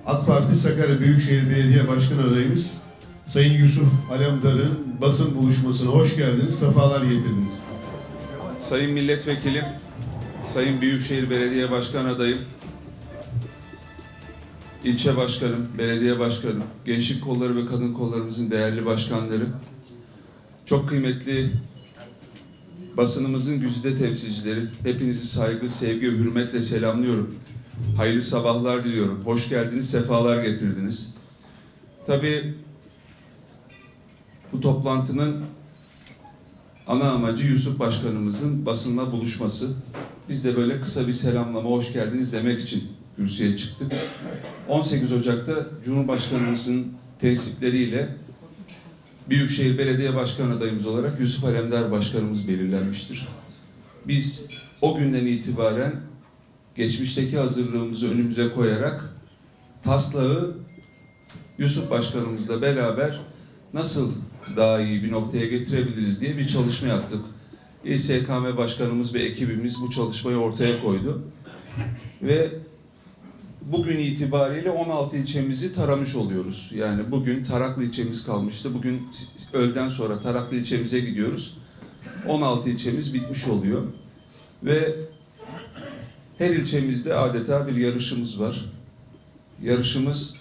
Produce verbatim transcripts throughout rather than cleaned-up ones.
AK Parti Sakarya Büyükşehir Belediye Başkanı adayımız Sayın Yusuf Alemdar'ın basın buluşmasına hoş geldiniz, sefalar getirdiniz. Sayın Milletvekilim, Sayın Büyükşehir Belediye Başkanı adayım, ilçe başkanım, belediye başkanım, gençlik kolları ve kadın kollarımızın değerli başkanları, çok kıymetli basınımızın güzide temsilcileri, hepinizi saygı, sevgi ve hürmetle selamlıyorum. Hayırlı sabahlar diliyorum. Hoş geldiniz, sefalar getirdiniz. Tabii bu toplantının ana amacı Yusuf Başkanımızın basınla buluşması. Biz de böyle kısa bir selamlama, hoş geldiniz demek için kürsüye çıktık. on sekiz Ocak'ta Cumhurbaşkanımızın tesisleriyle Büyükşehir Belediye Başkanı adayımız olarak Yusuf Alemdar Başkanımız belirlenmiştir. Biz o günden itibaren geçmişteki hazırlığımızı önümüze koyarak taslağı Yusuf Başkanımızla beraber nasıl daha iyi bir noktaya getirebiliriz diye bir çalışma yaptık. İ S K M Başkanımız ve ekibimiz bu çalışmayı ortaya koydu. Ve bugün itibariyle on altı ilçemizi taramış oluyoruz. Yani bugün Taraklı ilçemiz kalmıştı. Bugün öğleden sonra Taraklı ilçemize gidiyoruz. on altı ilçemiz bitmiş oluyor. Ve her ilçemizde adeta bir yarışımız var. Yarışımız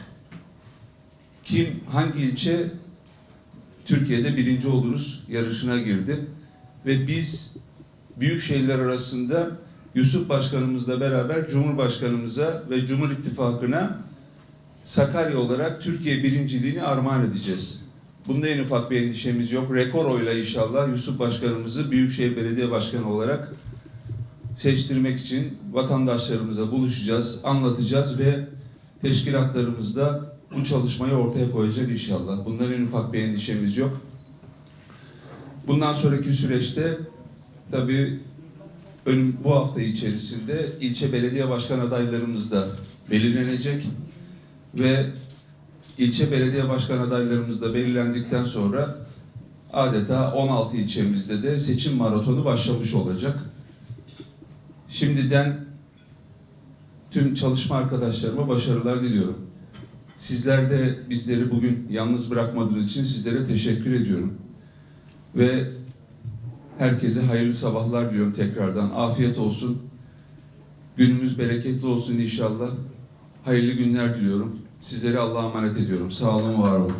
kim, hangi ilçe Türkiye'de birinci oluruz yarışına girdi. Ve biz büyük şehirler arasında Yusuf Başkanımızla beraber Cumhurbaşkanımıza ve Cumhur İttifakı'na Sakarya olarak Türkiye birinciliğini armağan edeceğiz. Bunda en ufak bir endişemiz yok. Rekor oyla inşallah Yusuf Başkanımızı Büyükşehir Belediye Başkanı olarak seçtirmek için vatandaşlarımıza buluşacağız, anlatacağız ve teşkilatlarımızda bu çalışmayı ortaya koyacak inşallah. Bundan en ufak bir endişemiz yok. Bundan sonraki süreçte tabii önüm, bu hafta içerisinde ilçe belediye başkan adaylarımız da belirlenecek ve ilçe belediye başkan adaylarımız da belirlendikten sonra adeta on altı ilçemizde de seçim maratonu başlamış olacak. Şimdiden tüm çalışma arkadaşlarıma başarılar diliyorum. Sizler de bizleri bugün yalnız bırakmadığınız için sizlere teşekkür ediyorum. Ve herkese hayırlı sabahlar diliyorum tekrardan. Afiyet olsun. Günümüz bereketli olsun inşallah. Hayırlı günler diliyorum. Sizleri Allah'a emanet ediyorum. Sağ olun, var olun.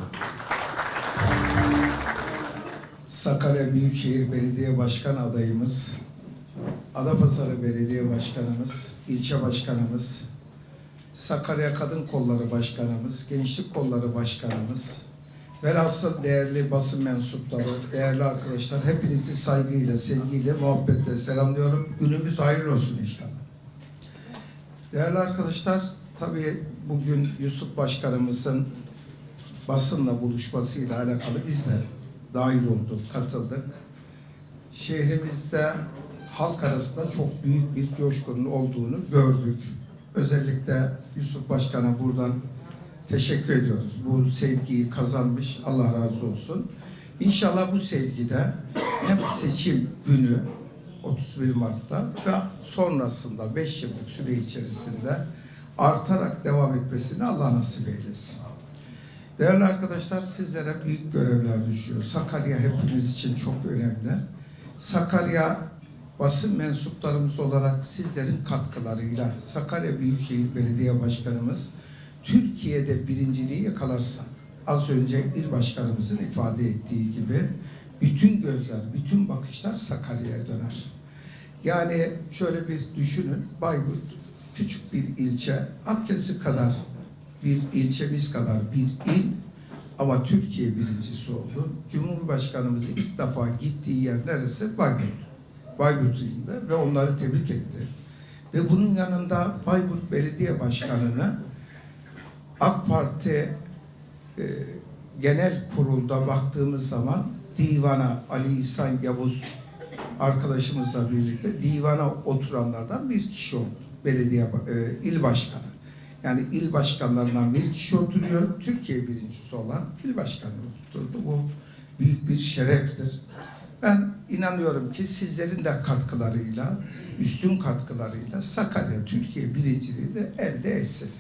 Sakarya Büyükşehir Belediye Başkan adayımız, Adapazarı Belediye Başkanımız, ilçe başkanımız, Sakarya Kadın Kolları Başkanımız, Gençlik Kolları Başkanımız, velhasıl değerli basın mensupları, değerli arkadaşlar, hepinizi saygıyla, sevgiyle, muhabbetle selamlıyorum. Günümüz hayırlı olsun inşallah. Değerli arkadaşlar, tabii bugün Yusuf Başkanımızın basınla buluşmasıyla alakalı biz de dahil olduk, katıldık. Şehrimizde halk arasında çok büyük bir coşkunun olduğunu gördük. Özellikle Yusuf Başkan'a buradan teşekkür ediyoruz. Bu sevgiyi kazanmış, Allah razı olsun. İnşallah bu sevgide hem seçim günü otuz bir Mart'ta ve sonrasında beş yıllık süre içerisinde artarak devam etmesini Allah nasip eylesin. Değerli arkadaşlar, sizlere büyük görevler düşüyor. Sakarya hepimiz için çok önemli. Sakarya basın mensuplarımız olarak sizlerin katkılarıyla Sakarya Büyükşehir Belediye Başkanımız Türkiye'de birinciliği yakalarsa, az önce il başkanımızın ifade ettiği gibi bütün gözler, bütün bakışlar Sakarya'ya döner. Yani şöyle bir düşünün, Bayburt küçük bir ilçe, Akkesi kadar bir ilçemiz kadar bir il ama Türkiye birincisi oldu. Cumhurbaşkanımız ilk defa gittiği yer neresi? Bayburt. Bayburt ilinde ve onları tebrik etti. Ve bunun yanında Bayburt Belediye Başkanı'nı AK Parti e, genel kurulda baktığımız zaman divana Ali İhsan Yavuz arkadaşımızla birlikte divana oturanlardan bir kişi oldu. Belediye e, il başkanı. Yani il başkanlarından bir kişi oturuyor. Türkiye birincisi olan il başkanı oturdu. Bu büyük bir şereftir. Ben inanıyorum ki sizlerin de katkılarıyla, üstün katkılarıyla Sakarya Türkiye birinciliğini elde etsin.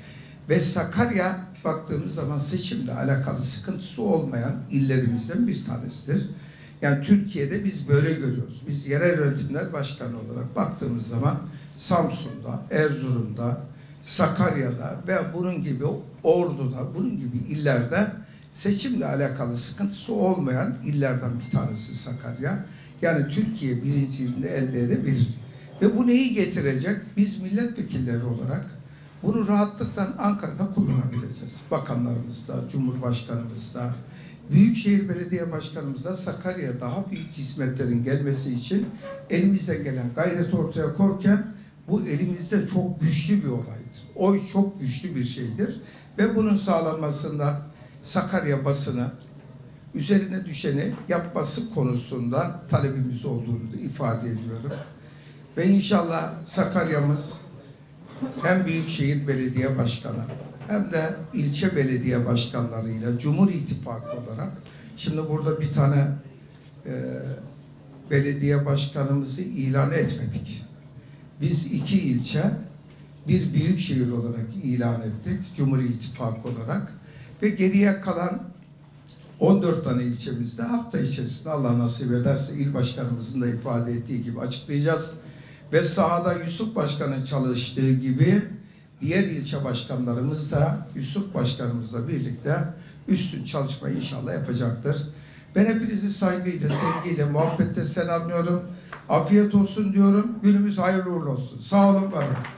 Ve Sakarya baktığımız zaman seçimle alakalı sıkıntısı olmayan illerimizden bir tanesidir. Yani Türkiye'de biz böyle görüyoruz. Biz yerel yönetimler başkanı olarak baktığımız zaman Samsun'da, Erzurum'da, Sakarya'da ve bunun gibi Ordu'da, bunun gibi illerde seçimle alakalı sıkıntısı olmayan illerden bir tanesi Sakarya. Yani Türkiye birinciliğini elde edebilir. Ve bu neyi getirecek? Biz milletvekilleri olarak bunu rahatlıkla Ankara'da kullanabileceğiz. Bakanlarımızda, Cumhurbaşkanımızda, Büyükşehir Belediye Başkanımızda Sakarya'ya daha büyük hizmetlerin gelmesi için elimizden gelen gayreti ortaya koyarken bu elimizde çok güçlü bir olaydır. Oy çok güçlü bir şeydir. Ve bunun sağlanmasında Sakarya basını üzerine düşeni yapması konusunda talebimiz olduğunu da ifade ediyorum. Ve inşallah Sakarya'mız hem Büyükşehir Belediye Başkanı hem de ilçe belediye başkanlarıyla Cumhur İttifakı olarak, şimdi burada bir tane e, belediye başkanımızı ilan etmedik. Biz iki ilçe, bir büyükşehir olarak ilan ettik, Cumhur İttifakı olarak. Ve geriye kalan on dört tane ilçemizde hafta içerisinde Allah nasip ederse il başkanımızın da ifade ettiği gibi açıklayacağız. Ve sahada Yusuf Başkan'ın çalıştığı gibi diğer ilçe başkanlarımız da Yusuf Başkanımızla birlikte üstün çalışmayı inşallah yapacaktır. Ben hepinizi saygıyla, sevgiyle, muhabbetle selamlıyorum. Afiyet olsun diyorum. Günümüz hayırlı uğurlu olsun. Sağ olun, var olun.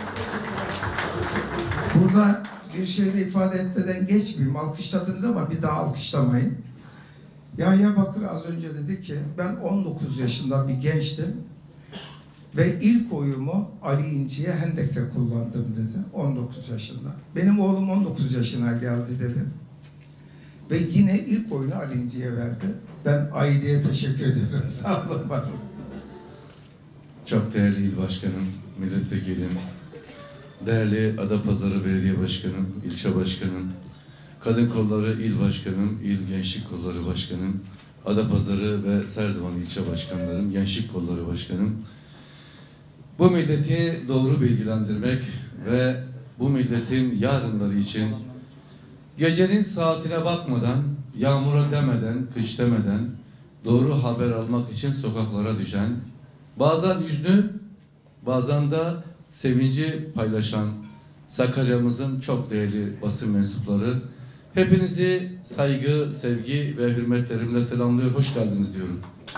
Burada bir şey de ifade etmeden geçmeyeyim. Alkışladınız ama bir daha alkışlamayın. Yahya Bakır az önce dedi ki ben on dokuz yaşında bir gençtim. Ve ilk oyumu Ali İnci'ye Hendek'te kullandım dedi. on dokuz yaşında. Benim oğlum on dokuz yaşına geldi dedi. Ve yine ilk oyunu Ali İnci'ye verdi. Ben aileye teşekkür ediyorum. Sağ olun, var olun. Çok değerli il başkanım, milletvekilim, değerli Adapazarı Belediye Başkanım, ilçe başkanım, Kadın Kolları İl Başkanım, İl Gençlik Kolları Başkanım, Adapazarı ve Serdivan ilçe başkanlarım, Gençlik Kolları Başkanım, bu milleti doğru bilgilendirmek ve bu milletin yarınları için gecenin saatine bakmadan, yağmura demeden, kış demeden doğru haber almak için sokaklara düşen, bazen hüznü, bazen de sevinci paylaşan Sakarya'mızın çok değerli basın mensupları, hepinizi saygı, sevgi ve hürmetlerimle selamlıyor, hoş geldiniz diyorum.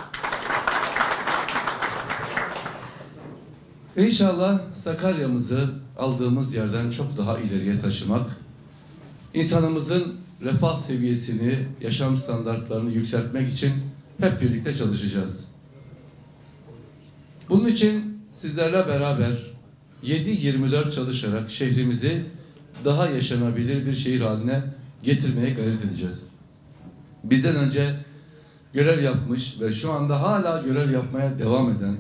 İnşallah Sakarya'mızı aldığımız yerden çok daha ileriye taşımak, insanımızın refah seviyesini, yaşam standartlarını yükseltmek için hep birlikte çalışacağız. Bunun için sizlerle beraber yedi yirmi dört çalışarak şehrimizi daha yaşanabilir bir şehir haline getirmeye gayret edeceğiz. Bizden önce görev yapmış ve şu anda hala görev yapmaya devam eden,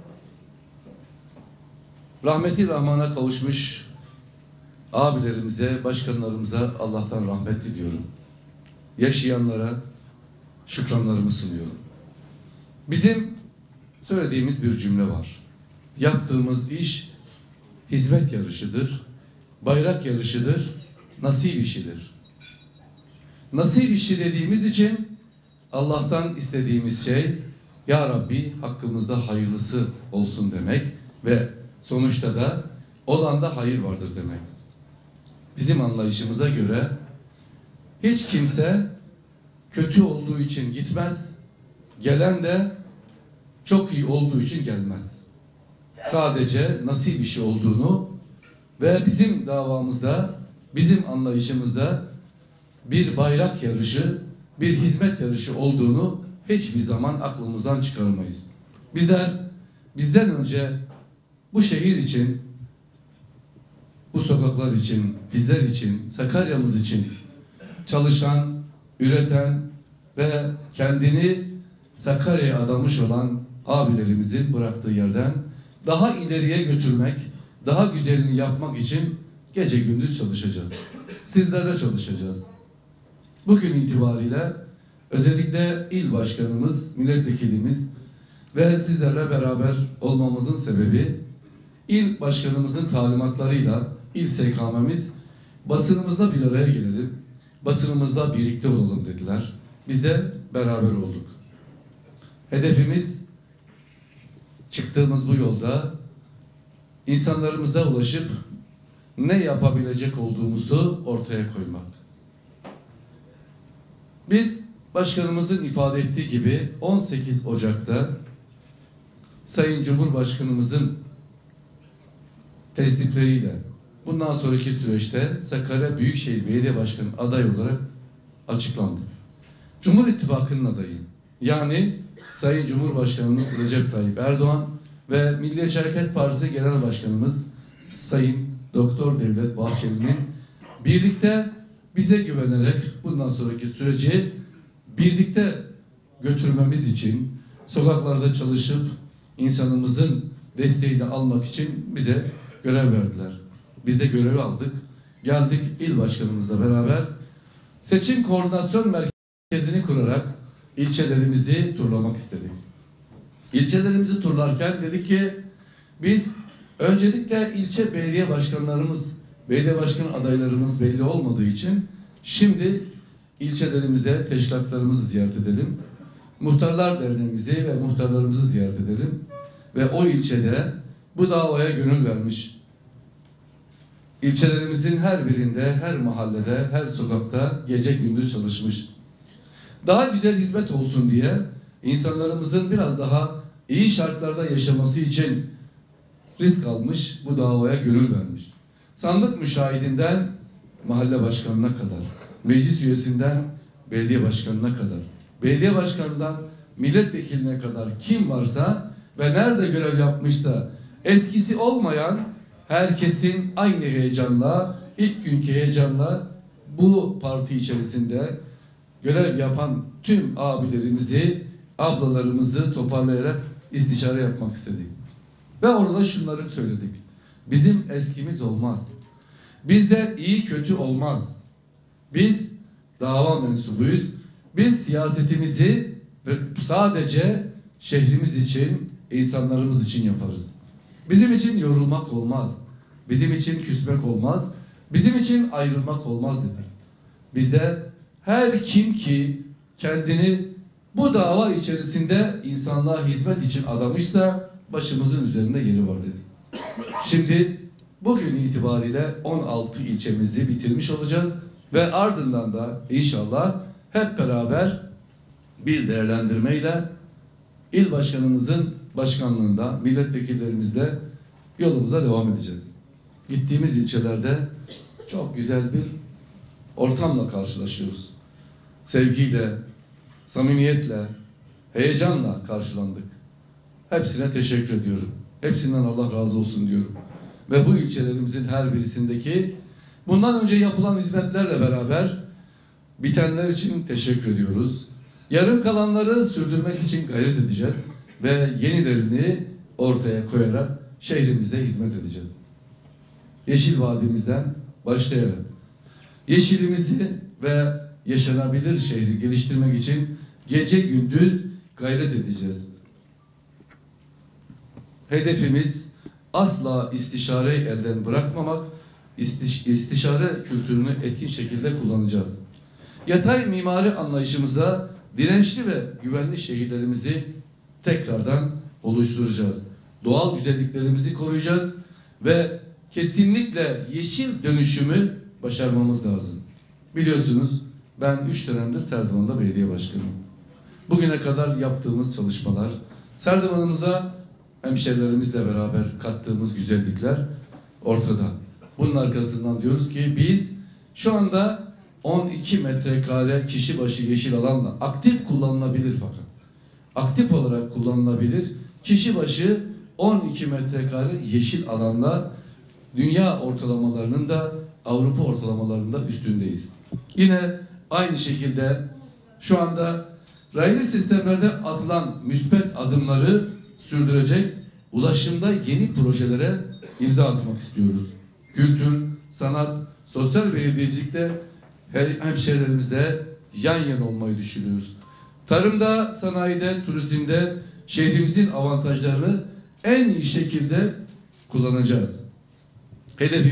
rahmeti rahmana kavuşmuş abilerimize, başkanlarımıza Allah'tan rahmet diliyorum. Yaşayanlara şükranlarımı sunuyorum. Bizim söylediğimiz bir cümle var. Yaptığımız iş hizmet yarışıdır, bayrak yarışıdır, nasip işidir. Nasip işi dediğimiz için Allah'tan istediğimiz şey, Ya Rabbi hakkımızda hayırlısı olsun demek ve sonuçta da olanda hayır vardır demek. Bizim anlayışımıza göre hiç kimse kötü olduğu için gitmez, gelen de çok iyi olduğu için gelmez. Sadece nasip işi olduğunu ve bizim davamızda, bizim anlayışımızda bir bayrak yarışı, bir hizmet yarışı olduğunu hiçbir zaman aklımızdan çıkaramayız. Bizler, bizden önce bu şehir için, bu sokaklar için, bizler için, Sakarya'mız için çalışan, üreten ve kendini Sakarya'ya adamış olan abilerimizin bıraktığı yerden daha ileriye götürmek, daha güzelini yapmak için gece gündüz çalışacağız. Sizlerle çalışacağız. Bugün itibariyle özellikle il başkanımız, milletvekilimiz ve sizlerle beraber olmamızın sebebi il başkanımızın talimatlarıyla il S K M'miz Basınımızla bir araya gelelim, basınımızla birlikte olalım dediler. Biz de beraber olduk. Hedefimiz çıktığımız bu yolda insanlarımıza ulaşıp ne yapabilecek olduğumuzu ortaya koymak. Biz başkanımızın ifade ettiği gibi on sekiz Ocak'ta Sayın Cumhurbaşkanımızın teslipleriyle bundan sonraki süreçte Sakarya Büyükşehir Belediye Başkanı adayı olarak açıklandı. Cumhur İttifakı'nın adayı, yani Sayın Cumhurbaşkanımız Recep Tayyip Erdoğan ve Milliyetçi Hareket Partisi Genel Başkanımız Sayın Doktor Devlet Bahçeli'nin birlikte bize güvenerek bundan sonraki süreci birlikte götürmemiz için sokaklarda çalışıp insanımızın desteğini almak için bize görev verdiler. Biz de görevi aldık. Geldik il başkanımızla beraber seçim koordinasyon merkezini kurarak ilçelerimizi turlamak istedik. İlçelerimizi turlarken dedik ki biz öncelikle ilçe belediye başkanlarımız, belediye başkan adaylarımız belli olmadığı için şimdi ilçelerimizde teşkilatlarımızı ziyaret edelim. Muhtarlar Derneğimizi ve muhtarlarımızı ziyaret edelim. Ve o ilçede bu davaya gönül vermiş, İlçelerimizin her birinde, her mahallede, her sokakta gece gündüz çalışmış. Daha güzel hizmet olsun diye insanlarımızın biraz daha iyi şartlarda yaşaması için risk almış, bu davaya gönül vermiş. Sandık müşahidinden mahalle başkanına kadar, meclis üyesinden belediye başkanına kadar, belediye başkanından milletvekiline kadar kim varsa ve nerede görev yapmışsa eskisi olmayan herkesin aynı heyecanla, ilk günkü heyecanla bu parti içerisinde görev yapan tüm abilerimizi, ablalarımızı toparlayarak istişare yapmak istedik. Ve orada şunları söyledik. Bizim eskimiz olmaz. Bizde iyi kötü olmaz. Biz dava mensubuyuz. Biz siyasetimizi sadece şehrimiz için, insanlarımız için yaparız. Bizim için yorulmak olmaz. Bizim için küsmek olmaz. Bizim için ayrılmak olmaz dedi. Bizde her kim ki kendini bu dava içerisinde insanlığa hizmet için adamışsa başımızın üzerinde yeri var dedi. Şimdi bugün itibariyle on altı ilçemizi bitirmiş olacağız ve ardından da inşallah hep beraber bir değerlendirmeyle il başkanımızın başkanlığında milletvekillerimizle yolumuza devam edeceğiz. Gittiğimiz ilçelerde çok güzel bir ortamla karşılaşıyoruz. Sevgiyle, samimiyetle, heyecanla karşılandık. Hepsine teşekkür ediyorum. Hepsinden Allah razı olsun diyorum. Ve bu ilçelerimizin her birisindeki bundan önce yapılan hizmetlerle beraber bitenler için teşekkür ediyoruz. Yarım kalanları sürdürmek için gayret edeceğiz ve yenilerini ortaya koyarak şehrimize hizmet edeceğiz. Yeşil Vadimizden başlayarak yeşilimizi ve yaşanabilir şehri geliştirmek için gece gündüz gayret edeceğiz. Hedefimiz asla istişareyi elden bırakmamak, istiş istişare kültürünü etkin şekilde kullanacağız. Yatay mimari anlayışımıza dirençli ve güvenli şehirlerimizi tekrardan oluşturacağız. Doğal güzelliklerimizi koruyacağız ve kesinlikle yeşil dönüşümü başarmamız lazım. Biliyorsunuz ben üç dönemdir Serdivan'da belediye başkanıyım. Bugüne kadar yaptığımız çalışmalar, Serdivan'ımıza hemşerilerimizle beraber kattığımız güzellikler ortada. Bunun arkasından diyoruz ki biz şu anda on iki metrekare kişi başı yeşil alanla aktif kullanılabilir fakat. Aktif olarak kullanılabilir kişi başı on iki metrekare yeşil alanla dünya ortalamalarının da Avrupa ortalamalarında üstündeyiz. Yine aynı şekilde şu anda raylı sistemlerde atılan müspet adımları sürdürecek, ulaşımda yeni projelere imza atmak istiyoruz. Kültür, sanat, sosyal belediyecilikte hemşehrilerimizle yan yana olmayı düşünüyoruz. Tarımda, sanayide, turizmde şehrimizin avantajlarını en iyi şekilde kullanacağız. Hedefimiz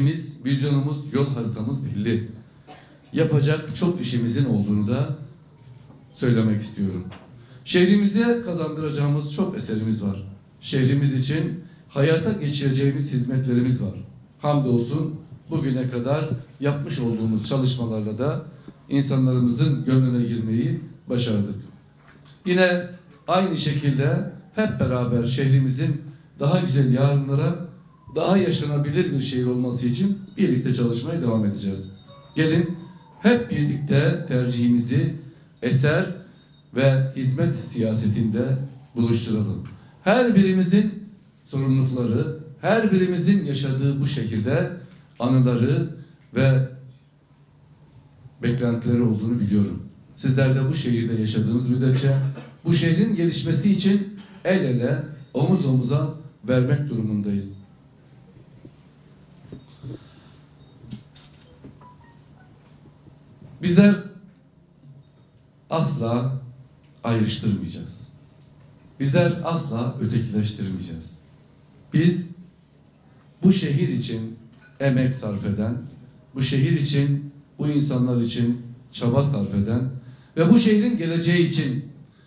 vizyonumuz, yol haritamız belli. Yapacak çok işimizin olduğunu da söylemek istiyorum. Şehrimize kazandıracağımız çok eserimiz var. Şehrimiz için hayata geçireceğimiz hizmetlerimiz var. Hamdolsun bugüne kadar yapmış olduğumuz çalışmalarla da insanlarımızın gönlüne girmeyi başardık. Yine aynı şekilde hep beraber şehrimizin daha güzel yarınlara, daha yaşanabilir bir şehir olması için birlikte çalışmaya devam edeceğiz. Gelin hep birlikte tercihimizi eser ve hizmet siyasetinde buluşturalım. Her birimizin sorumlulukları, her birimizin yaşadığı bu şehirde anıları ve beklentileri olduğunu biliyorum. Sizler de bu şehirde yaşadığınız müddetçe bu şehrin gelişmesi için el ele, omuz omuza vermek durumundayız. Bizler asla ayrıştırmayacağız. Bizler asla ötekileştirmeyeceğiz. Biz bu şehir için emek sarf eden, bu şehir için, bu insanlar için çaba sarf eden ve bu şehrin geleceği için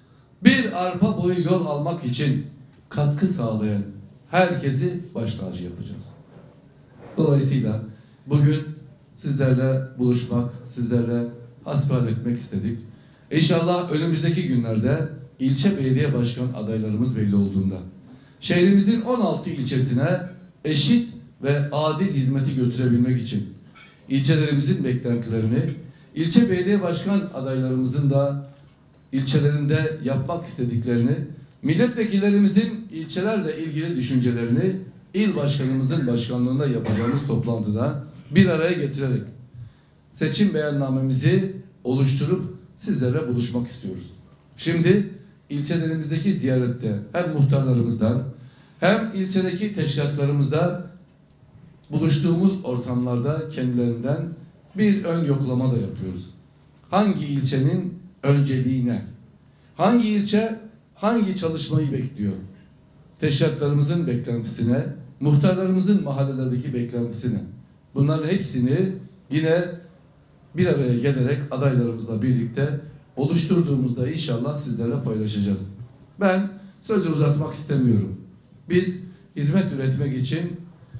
bir arpa boyu yol almak için katkı sağlayan herkesi baş tacı yapacağız. Dolayısıyla bugün sizlerle buluşmak, sizlerle hasbihal etmek istedik. İnşallah önümüzdeki günlerde ilçe belediye başkan adaylarımız belli olduğunda şehrimizin on altı ilçesine eşit ve adil hizmeti götürebilmek için ilçelerimizin beklentilerini, ilçe belediye başkan adaylarımızın da ilçelerinde yapmak istediklerini, milletvekillerimizin ilçelerle ilgili düşüncelerini il başkanımızın başkanlığında yapacağımız toplantıda bir araya getirerek seçim beyannamemizi oluşturup sizlerle buluşmak istiyoruz. Şimdi ilçelerimizdeki ziyarette hem muhtarlarımızdan hem ilçedeki teşkilatlarımızda buluştuğumuz ortamlarda kendilerinden bir ön yoklama da yapıyoruz. Hangi ilçenin önceliği ne? Hangi ilçe hangi çalışmayı bekliyor? Teşkilatlarımızın beklentisine, muhtarlarımızın mahallelerdeki beklentisine. Bunların hepsini yine bir araya gelerek adaylarımızla birlikte oluşturduğumuzda inşallah sizlerle paylaşacağız. Ben sözü uzatmak istemiyorum. Biz hizmet üretmek için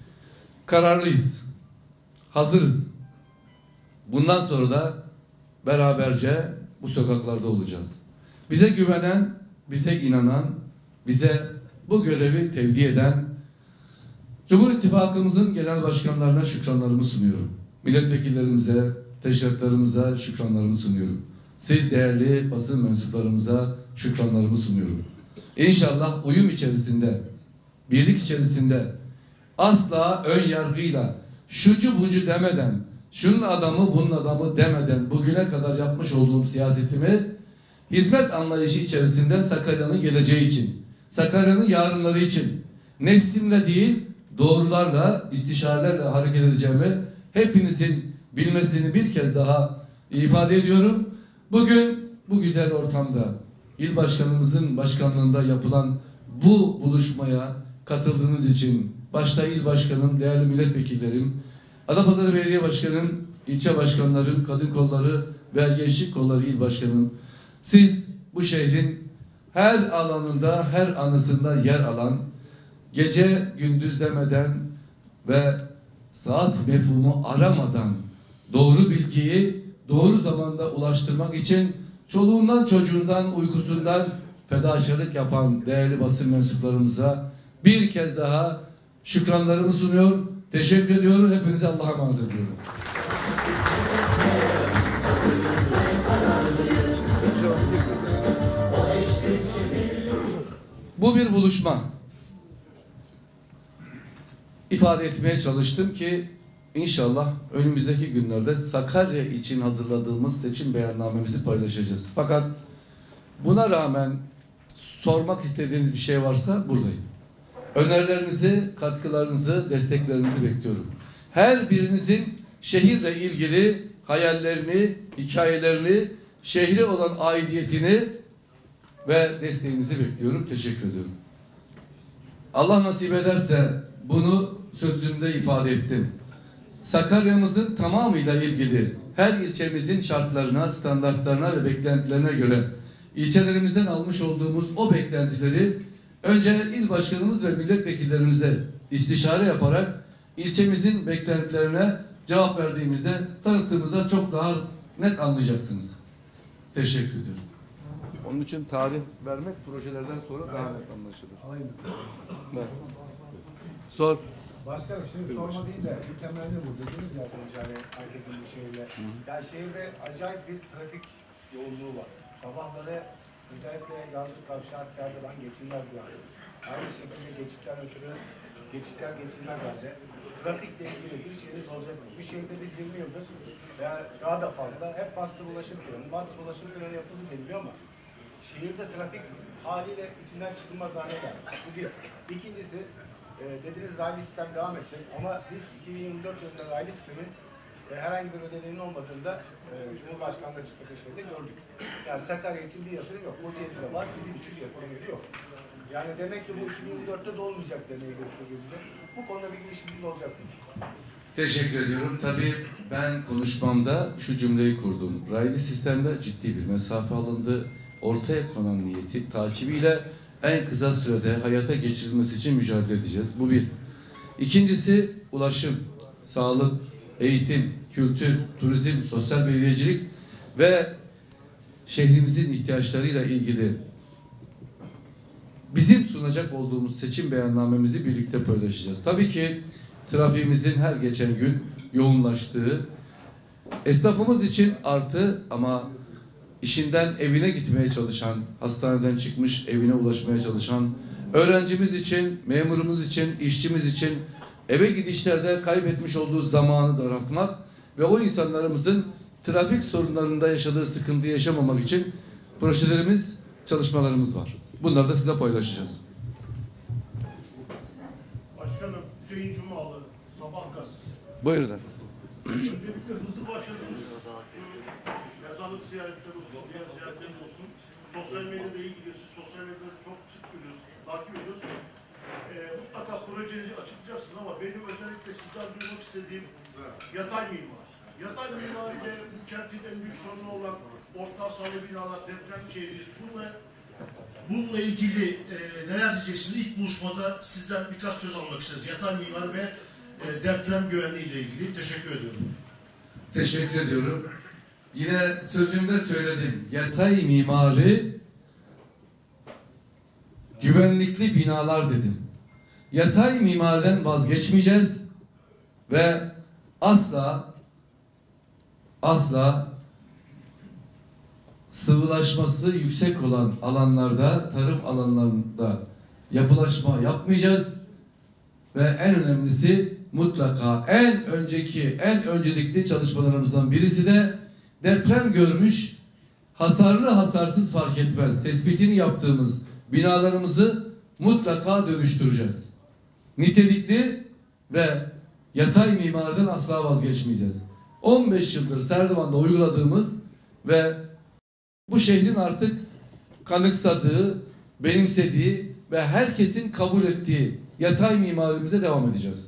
kararlıyız. Hazırız. Bundan sonra da beraberce bu sokaklarda olacağız. Bize güvenen, bize inanan, bize bu görevi tevdi eden Cumhur İttifakımızın genel başkanlarına şükranlarımı sunuyorum. Milletvekillerimize, teşkilatlarımıza şükranlarımı sunuyorum. Siz değerli basın mensuplarımıza şükranlarımı sunuyorum. İnşallah uyum içerisinde, birlik içerisinde asla ön yargıyla şucu bucu demeden, şunun adamı bunun adamı demeden bugüne kadar yapmış olduğum siyasetimi hizmet anlayışı içerisinde Sakarya'nın geleceği için, Sakarya'nın yarınları için nefsimle değil doğrularla, istişarelerle hareket edeceğimi hepinizin bilmesini bir kez daha ifade ediyorum. Bugün bu güzel ortamda il başkanımızın başkanlığında yapılan bu buluşmaya katıldığınız için başta il başkanım, değerli milletvekillerim, Adapazarı Belediye Başkanım, ilçe başkanlarım, kadın kolları ve gençlik kolları il başkanım, siz bu şehrin her alanında, her anısında yer alan, gece gündüz demeden ve saat mefhumu aramadan doğru bilgiyi doğru zamanda ulaştırmak için çoluğundan çocuğundan uykusundan fedakarlık yapan değerli basın mensuplarımıza bir kez daha şükranlarımı sunuyor, teşekkür ediyorum. Hepinize Allah'a emanet ediyorum. Bu bir buluşma. İfade etmeye çalıştım ki İnşallah önümüzdeki günlerde Sakarya için hazırladığımız seçim beyannamemizi paylaşacağız. Fakat buna rağmen sormak istediğiniz bir şey varsa buradayım. Önerilerinizi, katkılarınızı, desteklerinizi bekliyorum. Her birinizin şehirle ilgili hayallerini, hikayelerini, şehre olan aidiyetini ve desteğinizi bekliyorum. Teşekkür ediyorum. Allah nasip ederse bunu sözümde ifade ettim. Sakarya'mızın tamamıyla ilgili her ilçemizin şartlarına, standartlarına ve beklentilerine göre ilçelerimizden almış olduğumuz o beklentileri önce il başkanımız ve milletvekillerimizle istişare yaparak ilçemizin beklentilerine cevap verdiğimizde, tanıttığımızda çok daha net anlayacaksınız. Teşekkür ediyorum. Onun için tarih vermek projelerden sonra daha net anlaşılır. Aynen. Evet. Sor. Başkanım şimdi sorma değil de bir temelli bu dediniz ya önce hani herkesin bu şehirle. Yani şehirde acayip bir trafik yoğunluğu var. Sabahları özellikle Yazlık Kavşağı Serdivan geçilmez yani. Aynı şekilde geçitten ötürü geçitler geçilmez halde. Trafikle ilgili bir şeyiniz olacak mı? Bu şehirde biz yirmi yıldır veya daha da fazla hep bastır ulaşım planı, bastır ulaşım planı yapıldı deniliyor ama şehirde trafik haliyle içinden çıkılmaz hale geldi. Bu bir. İkincisi, e, dediniz raylı sistem devam edecek ama biz iki bin yirmi dört yılında raylı sistemin e, herhangi bir ödeneğinin olmadığında e, Cumhurbaşkanlığı çıkışında gördük. Yani Sakarya için bir yatırım yok. Kocaeli'de var, bizim için bir yatırım yok. Yani demek ki bu iki bin yirmi dörtte de olmayacak demeyi gösteriyor bize. Bu konuda bir girişimimiz olacak mı? Teşekkür ediyorum. Tabii ben konuşmamda şu cümleyi kurdum. Raylı sistemde ciddi bir mesafe alındı. Ortaya konan niyeti takibiyle en kısa sürede hayata geçirilmesi için mücadele edeceğiz. Bu bir. İkincisi ulaşım, sağlık, eğitim, kültür, turizm, sosyal belediyecilik ve şehrimizin ihtiyaçlarıyla ilgili bizim sunacak olduğumuz seçim beyannamemizi birlikte paylaşacağız. Tabii ki trafiğimizin her geçen gün yoğunlaştığı, esnafımız için artı ama işinden evine gitmeye çalışan, hastaneden çıkmış evine ulaşmaya çalışan, öğrencimiz için, memurumuz için, işçimiz için eve gidişlerde kaybetmiş olduğu zamanı daraltmak ve o insanlarımızın trafik sorunlarında yaşadığı sıkıntıyı yaşamamak için projelerimiz, çalışmalarımız var. Bunları da sizinle paylaşacağız. Başkanım, Hüseyin Cumalı, Sabah gazetesi. Buyurun efendim. Öncelikle hızlı başladığımız şu mezarlık ziyaretleri olsun, diğer ziyaretler olsun. Sosyal medyada ilgili, sosyal medyada çok sık görüyoruz, takip ediyoruz. Ee, mutlaka projenizi açıklayacaksınız ama benim özellikle sizden duymak istediğim yatay mimar. Yatay mimariyle bu kentin en büyük sorunu olan orta hasarlı binalar, deprem şehriyiz. Bununla, bununla ilgili e, neler diyeceksiniz? İlk buluşmada sizden birkaç söz almak isteriz. Yatay mimar ve e, deprem güvenliği ile ilgili. Teşekkür ediyorum. Teşekkür ediyorum. Yine sözümde söyledim. Yatay mimari güvenlikli binalar dedim. Yatay mimariden vazgeçmeyeceğiz ve asla asla sıvılaşması yüksek olan alanlarda, tarım alanlarında yapılaşma yapmayacağız ve en önemlisi mutlaka en önceki, en öncelikli çalışmalarımızdan birisi de deprem görmüş, hasarlı hasarsız fark etmez tespitini yaptığımız binalarımızı mutlaka dönüştüreceğiz. Nitelikli ve yatay mimariden asla vazgeçmeyeceğiz. on beş yıldır Serdivan'da uyguladığımız ve bu şehrin artık kanıksadığı, benimsediği ve herkesin kabul ettiği yatay mimarimize devam edeceğiz.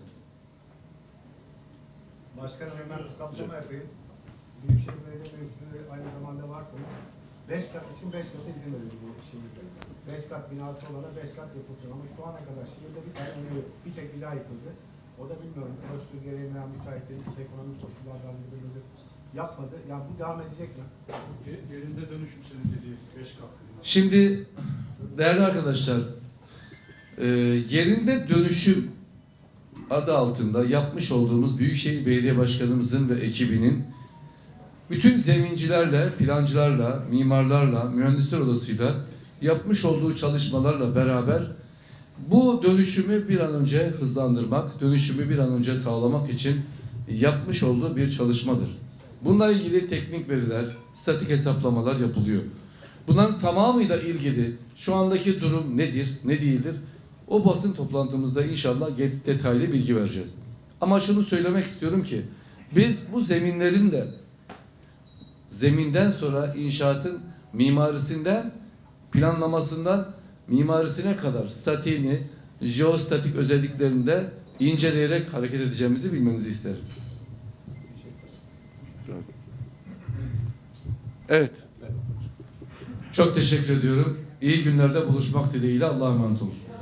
Başkanım hemen kısaltma yapayım. Büyükşehir Belediye Meclisi'nde aynı zamanda varsanız beş kat için beş kata izin veriyor bu şehirde. beş kat binası olana beş kat yapılsın ama şu ana kadar şehirde bir tane oluyor. Bir tek bina yıkıldı. O da bilmiyorum. Prosedür gereği veya müteahhitlerin ekonomik koşullardan dolayı yapmadı. Yani bu devam edecek mi? Yerinde dönüşüm senin dediği beş kat. Şimdi değerli arkadaşlar, e, yerinde dönüşüm adı altında yapmış olduğumuz Büyükşehir Belediye Başkanımızın ve ekibinin bütün zemincilerle, plancılarla, mimarlarla, mühendisler odasıyla yapmış olduğu çalışmalarla beraber bu dönüşümü bir an önce hızlandırmak, dönüşümü bir an önce sağlamak için yapmış olduğu bir çalışmadır. Bununla ilgili teknik veriler, statik hesaplamalar yapılıyor. Bunların tamamıyla ilgili şu andaki durum nedir, ne değildir? O basın toplantımızda inşallah detaylı bilgi vereceğiz. Ama şunu söylemek istiyorum ki biz bu zeminlerin de zeminden sonra inşaatın mimarisinden, planlamasından mimarisine kadar statiğini, jeostatik özelliklerini de inceleyerek hareket edeceğimizi bilmenizi isterim. Evet. Çok teşekkür ediyorum. İyi günlerde buluşmak dileğiyle Allah'a emanet olun.